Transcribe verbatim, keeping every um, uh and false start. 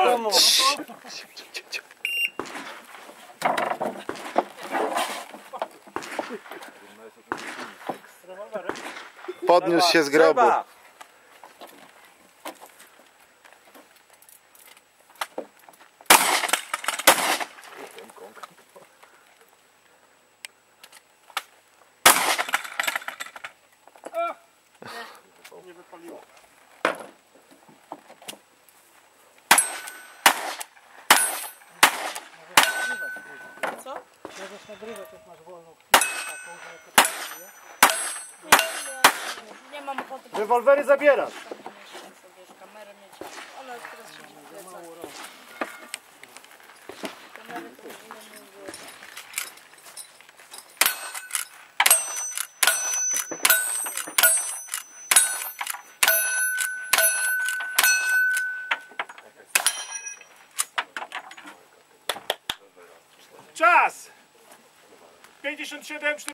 domu. Podniósł się z grobu. Trzeba. Nie wypaliło. Co? Możesz nagrywać, jak masz wolną Nie, nie mam ochoty. Rewolwery zabierasz. Sobie kamerę mieć. Ona teraz siedzi w plecach. Kamery to już inne nie było. Czas! pięćdziesiąt siedem